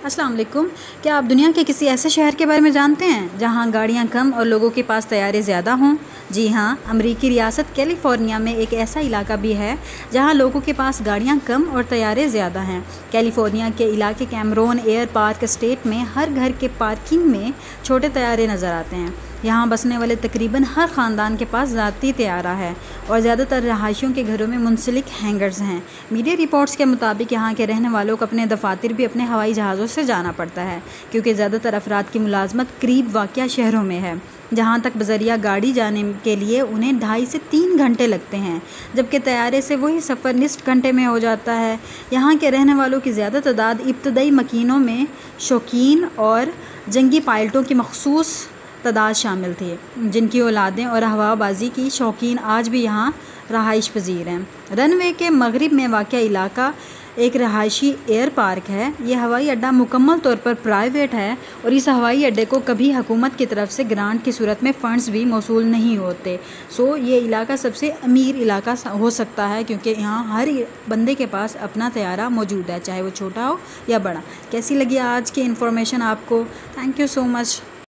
السلام علیکم. کیا آپ دنیا کے کسی ایسے شہر کے بارے میں جانتے ہیں جہاں گاڑیاں کم اور لوگوں کے پاس طیارے زیادہ ہوں؟ جی ہاں، امریکی ریاست کیلیفورنیا میں ایک ایسا علاقہ بھی ہے جہاں لوگوں کے پاس گاڑیاں کم اور طیارے زیادہ ہیں. کیلیفورنیا کے علاقے کیمرون ایئر پارک اسٹیٹ میں ہر گھر کے پارکنگ میں چھوٹے طیارے نظر آتے ہیں. یہاں بسنے والے تقریباً ہر خاندان کے پاس ذاتی طیارہ ہے اور زیادہ تر رہائشیوں کے گھروں میں منسلک ہینگرز ہیں. میڈیا رپورٹس کے مطابق یہاں کے رہنے والوں کو اپنے دفاتر بھی اپنے ہوائی جہازوں سے جانا پڑتا ہے، کیونکہ زیادہ تر افراد کی ملازمت قریب واقع شہروں میں ہے، جہاں تک بذریعہ گاڑی جانے کے لیے انہیں 2.5 سے 3 گھنٹے لگتے ہیں، جبکہ طیارے سے وہی سفر نصف گھنٹے میں ہو جاتا ہے. یہاں کے رہنے والوں کی زیادہ تعداد ابتدائی مکینوں میں شوقین اور جنگی پائلٹوں کی مخصوص تعداد شامل تھی، جن کی اولادیں اور ہوا بازی کی شوقین آج بھی یہاں رہائش پذیر ہیں. رن وے کے مغرب میں واقع علاقہ ایک رہائشی ایئر پارک ہے. یہ ہوائی اڈہ مکمل طور پر پرائیویٹ ہے اور اس ہوائی اڈے کو کبھی حکومت کی طرف سے گرانٹ کی صورت میں فنڈز بھی موصول نہیں ہوتے. یہ علاقہ سب سے امیر علاقہ ہو سکتا ہے کیونکہ یہاں ہر بندے کے پاس اپنا طیارہ موجود ہے، چاہے وہ چھوٹا ہو یا بڑا. کیسی لگی آج کی انفارمیشن آپ کو؟ Thank you so much.